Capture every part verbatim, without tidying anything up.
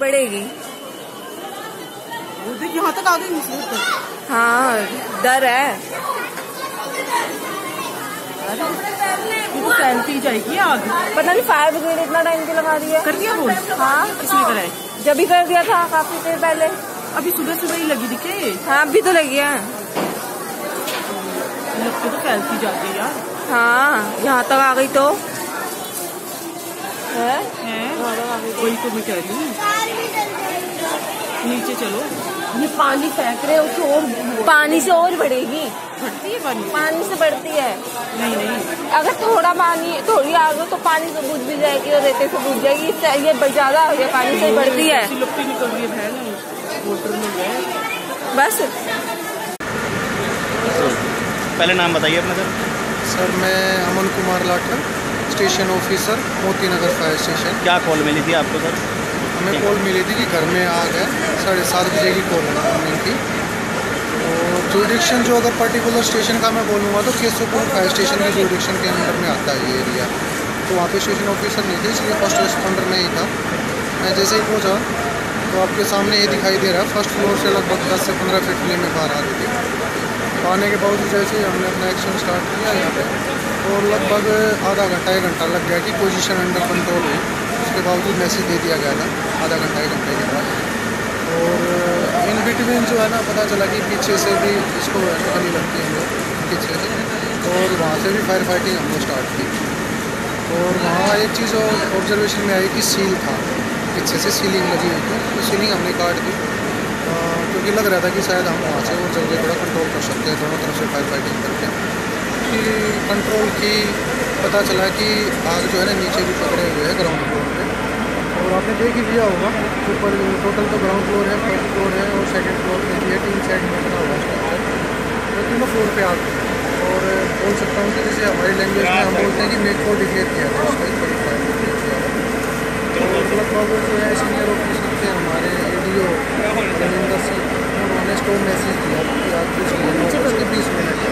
पड़ेगी। यहाँ तक आ गई। हाँ डर है। फैलती जाएगी आग। पता नहीं फायर ब्रिगेड इतना टाइम क्यों लगा दिया। कर दिया बोल। हाँ किसने कराए? जब भी कर दिया था काफी देर पहले। अभी सुबह सुबह ही लगी दिखे। हाँ अभी तो लगी है। लगता तो फैलती जाती है यार। हाँ यहाँ तक आ गई तो है, है? कोई तो भी कह रही नीचे चलो। ये पानी फेंक रहे हो और पानी से और बढ़ेगी। बढ़ती है पानी? पानी से बढ़ती है। नहीं नहीं, अगर थोड़ा पानी थोड़ी आग हो तो पानी से बुझ भी जाएगी और रेते से बुझ जाएगी। ये ज्यादा आ गया, पानी से बढ़ती है। लपटी निकल रही है मोटर में गए। बस पहले नाम बताइए अपना सर। सर मैं Aman Kumar Lathar, station officer Moti Nagar fire station. क्या कॉल मिली थी आपको सर? हमें कॉल मिली थी कि घर में आग है। साढ़े सात बजे की कॉल है मॉर्निंग की। तो जुरिडिक्शन जो अगर पर्टिकुलर स्टेशन का मैं बोलूँगा तो केशवपुर फायर स्टेशन के जुरिडिक्शन के अंदर में आता है ये एरिया। तो वहाँ पे स्टेशन ऑफिसर नहीं थे, इसलिए फर्स्ट रिस्पॉन्डर में ही था। मैं जैसे ही पहुँचा तो आपके सामने ये दिखाई दे रहा है, फर्स्ट फ्लोर से लगभग दस से पंद्रह फीट में बाहर आ रही थी। तो आने के बावजूद जैसे ही हमने अपना एक्शन स्टार्ट किया यहाँ पे, और लगभग आधा घंटा एक घंटा लग गया कि पोजीशन अंडर कंट्रोल हुई। उसके बावजूद मैसेज दे दिया गया था आधा घंटा एक घंटे के बाद। और इन बिटवीन जो है ना पता चला कि पीछे से भी इसको गली लगती है हम लोग पीछे से, और वहाँ से भी फायर फाइटिंग हमने स्टार्ट की। और वहाँ एक चीज़ ऑब्जर्वेशन में आई कि सील था, पीछे से सीलिंग लगी हुई थी। तो सीलिंग हमने काट दी क्योंकि लग रहा था कि शायद हम वहाँ से और जल्दी थोड़ा कंट्रोल कर सकते हैं दोनों तरफ से फायर फाइटिंग करके। कि कंट्रोल की पता चला कि आग जो है ना नीचे भी पकड़े हुए है ग्राउंड फ्लोर पे। और आपने देख ही लिया होगा ऊपर टोटल तो ग्राउंड फ्लोर है, फर्स्ट फ्लोर है और सेकंड फ्लोर पे भी है। तीन साइड में बना हुआ स्ट्रक्चर, तो तीनों फ्लोर पे आग। और बोल सकता हूँ कि जैसे हमारी लैंग्वेज में हम बोलते हैं कि मेक को डिक्लेयर किया था, उसका एक फायर डिक्लेयर किया था। तो लगभग जो है सीनियर ऑफिसर थे हमारे A D O Ravinder Singh, उन्होंने स्टोर मैसेज दिया कि आप कुछ बीस मिनट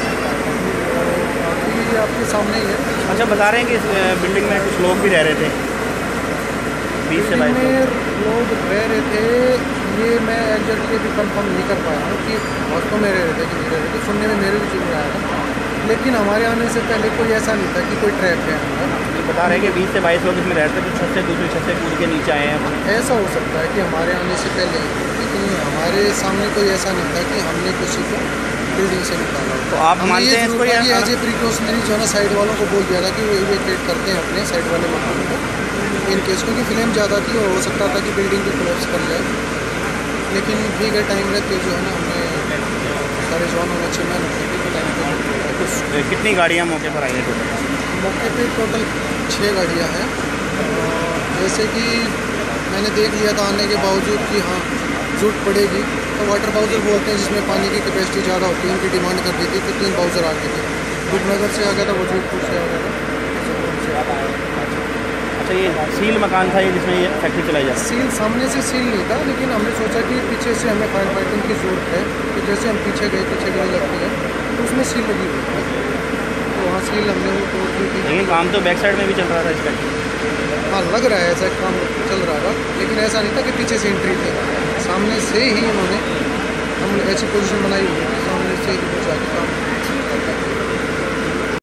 बाकी आपके सामने ही है। अच्छा बता रहे हैं कि इस बिल्डिंग में कुछ लोग भी रह रहे थे, बीस से बाईस लोग रह रहे थे। ये मैं एग्जैक्टली भी कंफर्म नहीं कर पाया हूँ कि वास्तव में रह रहे थे कि नहीं रह रहे थे। सुनने में मेरे भी चल रहा है, लेकिन हमारे आने से पहले कोई ऐसा नहीं था कि कोई ट्रैप है। बता रहे हैं कि बीस से बाईस लोग इसमें रहते थे, छत से दूसरी छत से कूद के नीचे आए हैं। ऐसा हो सकता है कि हमारे आने से पहले, लेकिन हमारे सामने कोई ऐसा नहीं था कि हमने किसी को बिल्डिंग से निकाला। तो आप मानते हैं इसको? एज ए प्रिकॉशनरी जो है ना साइड वालों को बोल दिया था कि वो इवैक्यूएट करते हैं अपने साइड वाले लोगों को इन केस, क्योंकि फ्लेम ज़्यादा थी और हो सकता था कि बिल्डिंग भी कोलैप्स कर जाए। लेकिन ठीक है, टाइम रहते जो है ना हमने सारे जवानों ने अच्छे मेहनत की थी टाइम पर। कितनी गाड़ियाँ मौके पर आई हैं टोटल? मौके पे टोटल छः गाड़ियाँ हैं। जैसे कि मैंने देख लिया था आने के बावजूद कि हाँ जरूरत पड़ेगी, तो वाटर बाउजर बोलते हैं जिसमें पानी की कैपेसिटी ज़्यादा होती है, उनकी डिमांड कर दी थी तो तीन बाउजर आ गए थे। रूपनगर से आ गया था, वजूदपुर से आ गया था। अच्छा ये सील मकान था ये जिसमें ये फैक्ट्री चलाई जाती है? सील सामने से सील नहीं था, लेकिन हमने सोचा कि पीछे से हमें फायर फाइटिंग की ज़रूरत है। तो जैसे हम पीछे गए, पीछे गए लगती है तो उसमें सील लगी हुई है, तो वहाँ सील हमने वो तोड़ दी थी। लेकिन काम तो बैक साइड में भी चल रहा था इस फैक्ट्री? हाँ लग रहा है ऐसा काम चल रहा था, लेकिन ऐसा नहीं था कि पीछे से एंट्री थी। सामने से ही उन्होंने हम ऐसी पोजीशन बनाई हुई है, सामने से ही जाके काम